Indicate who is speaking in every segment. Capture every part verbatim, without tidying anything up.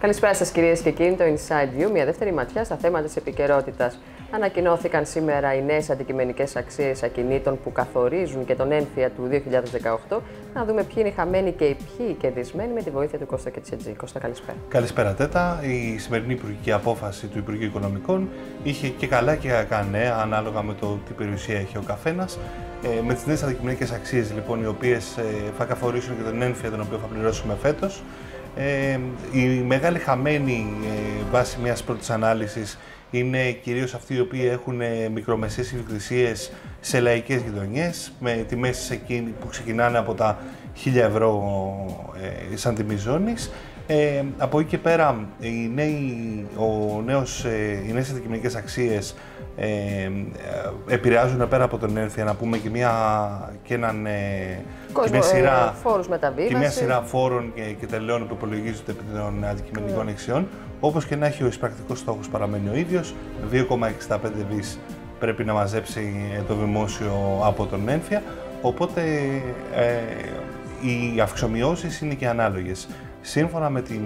Speaker 1: Καλησπέρα σας κυρίες και κύριοι, το Inside You, μια δεύτερη ματιά στα θέματα της επικαιρότητας. Ανακοινώθηκαν σήμερα οι νέες αντικειμενικές αξίες ακινήτων που καθορίζουν και τον έμφυα του δύο χιλιάδες δεκαοκτώ. Να δούμε ποιοι είναι οι χαμένοι και οι ποιοι οι κερδισμένοι με τη βοήθεια του Κώστα Κετσετζή. Κώστα, καλησπέρα.
Speaker 2: Καλησπέρα, Τέτα. Η σημερινή υπουργική απόφαση του Υπουργείου Οικονομικών είχε και καλά και κακά νέα, ανάλογα με το τι περιουσία έχει ο καθένας. Ε, με τις νέες αντικειμενικές αξίες, λοιπόν, οι οποίες ε, θα καθορίσουν και τον έμφυα τον οποίο θα πληρώσουμε φέτος. Ε, η μεγάλη χαμένη ε, βάση μιας πρώτης ανάλυσης είναι κυρίως αυτοί οι οποίοι έχουν ε, μικρομεσαίες ιδιοκτησίες σε λαϊκές γειτονιές, με τιμές που ξεκινάνε από τα χίλια ευρώ ε, σαν τιμή ζώνης. Ε, από εκεί και πέρα, οι, νέοι, ο νέος, ε, οι νέες αντικειμενικές αξίες ε, ε, επηρεάζουν πέρα από τον έμφυα, να πούμε, και, μια, και, έναν, ε,
Speaker 1: Κόσμο,
Speaker 2: και, μια σειρά,
Speaker 1: ε,
Speaker 2: και μια σειρά φόρων και, και τελειών που υπολογίζονται επί των αντικειμενικών yeah. αξιών. Όπως και να έχει, ο εισπρακτικός στόχος παραμένει ο ίδιος, δύο κόμμα εξήντα πέντε δις πρέπει να μαζέψει το δημόσιο από τον έμφυα, οπότε ε, οι αυξομοιώσεις είναι και ανάλογες. Σύμφωνα με, την,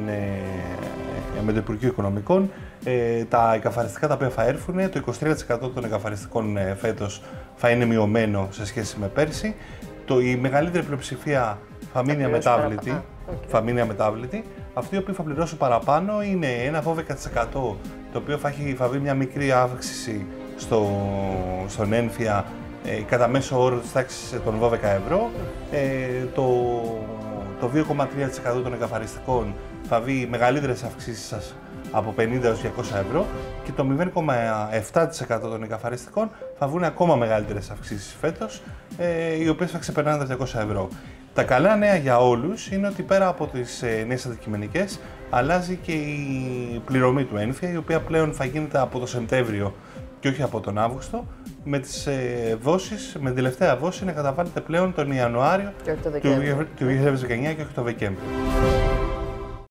Speaker 2: με το Υπουργείο Οικονομικών, τα εγκαφαριστικά τα οποία θα έρθουν, το είκοσι τρία τοις εκατό των εγκαφαριστικών φέτος θα είναι μειωμένο σε σχέση με πέρσι. Το, η μεγαλύτερη πλειοψηφία θα μείνει αμετάβλητη. Okay. Θα μείνει αμετάβλητη. Αυτοί οι οποίοι θα πληρώσουν παραπάνω είναι ένα δώδεκα τοις εκατό, το οποίο θα, έχει, θα βρει μια μικρή αύξηση στο, στον έμφυα, ε, κατά μέσο όρο της τάξης των δώδεκα ευρώ. Ε, το, Το δύο κόμμα τρία τοις εκατό των εγκαφαριστικών θα δει μεγαλύτερες αυξήσεις από πενήντα έως διακόσια ευρώ και το μηδέν κόμμα επτά τοις εκατό των εγκαφαριστικών θα βγουν ακόμα μεγαλύτερες αυξήσεις φέτος, ε, οι οποίες θα ξεπερνάνε τα διακόσια ευρώ. Τα καλά νέα για όλους είναι ότι πέρα από τις ε, νέες αντικειμενικές, αλλάζει και η πληρωμή του έμφυα, η οποία πλέον θα γίνεται από το Σεπτέμβριο και όχι από τον Αύγουστο, με τις ε, δόσεις, με την τελευταία δόση να καταβάλλεται πλέον τον Ιανουάριο του δύο χιλιάδες δεκαεννιά και όχι τον Δεκέμβριο.